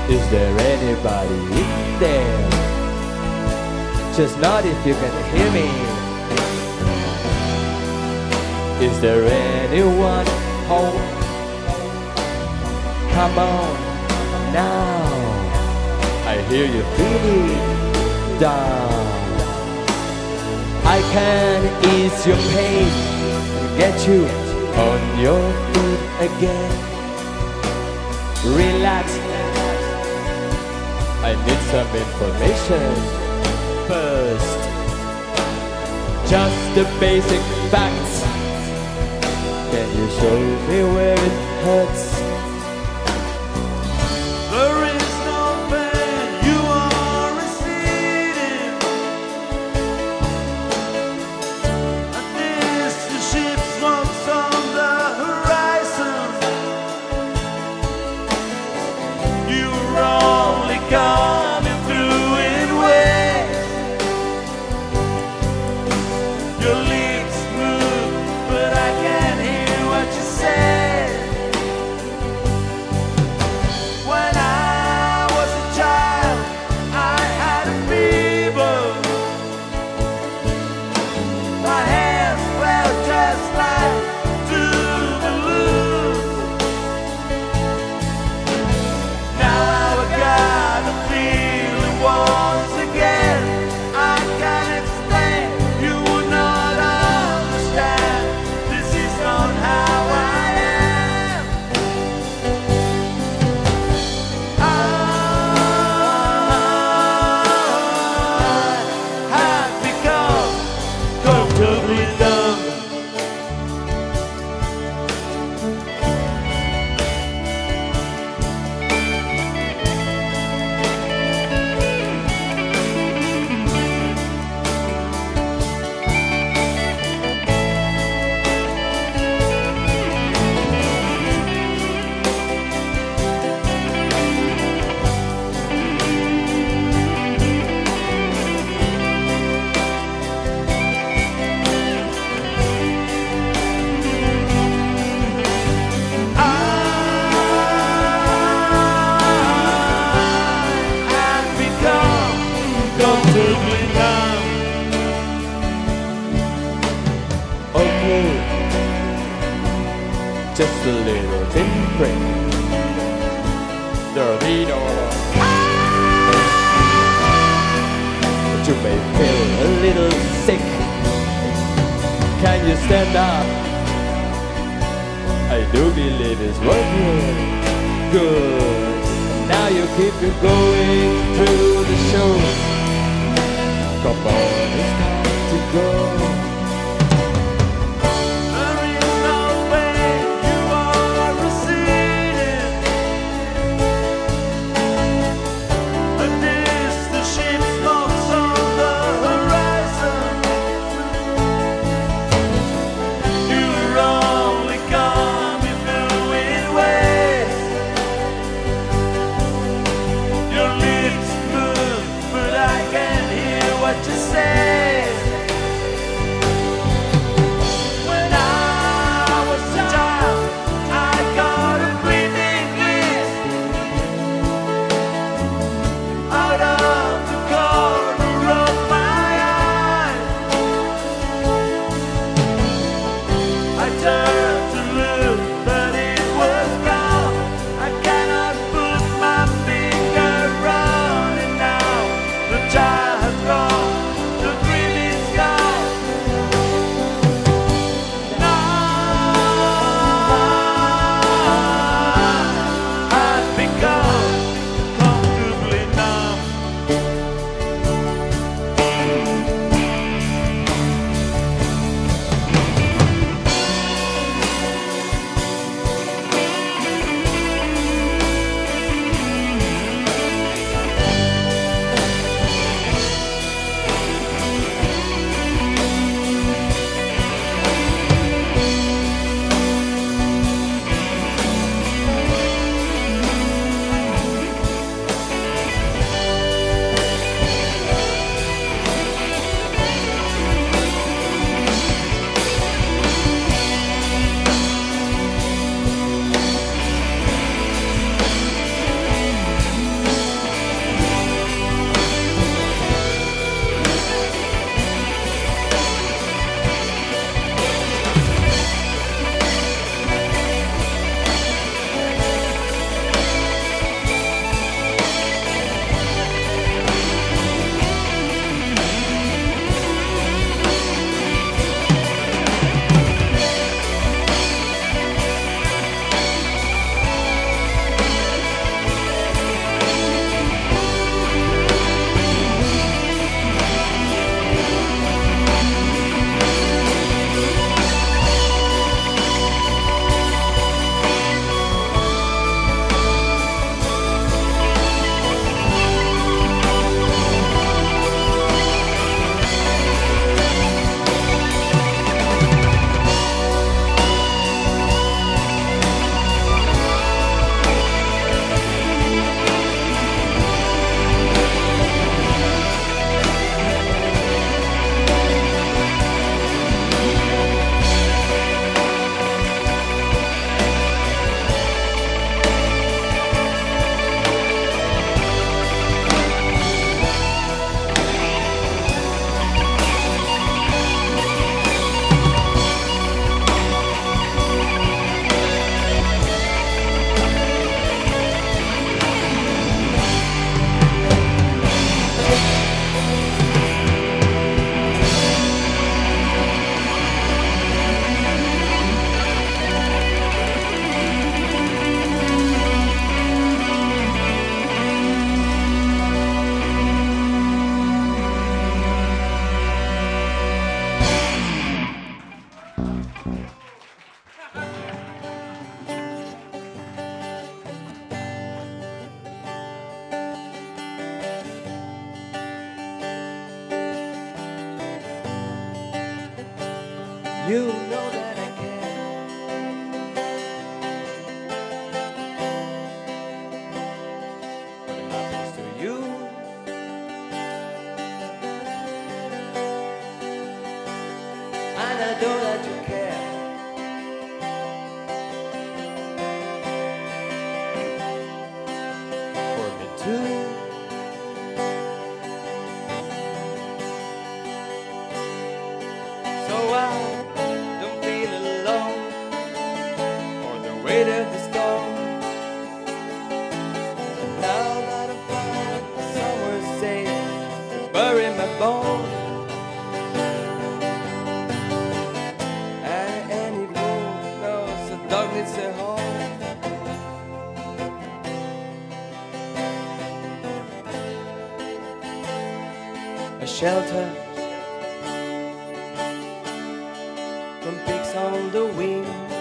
Is there anybody in there? Just nod if you can hear me. Is there anyone home? Come on now. I hear you feeling down. I can ease your pain and get you on your feet again. Relax. I need some information first. Just the basic facts. Can you show me where it hurts? There is no pain you are receding. And this the ship smokes on the horizon. You're only coming through in waves. Your lips move, but I can't hear what you say. When I was a child, I had a fever. My hands felt just like two balloons. Now I've got a feeling once again. I can't explain, you would not understand. This is not how I am. I have become comfortably numb. Okay, just a little different. There'll be no but you may feel a little sick. Can you stand up? I do believe it's working. Good. Now you keep it going through the show. Come on, it's time to go. There is no pain, you are receding. And this the ship smokes on the horizon. You're only coming through in waves. Your lips move, but I can't hear what you say. You know that I care. What happens to you? And I know that you care. For me too. So I don't feel alone or the weight of the storm. And now that I found somewhere safe to bury my bones, and any fool knows a dog needs a home. A shelter from pigs on the wing.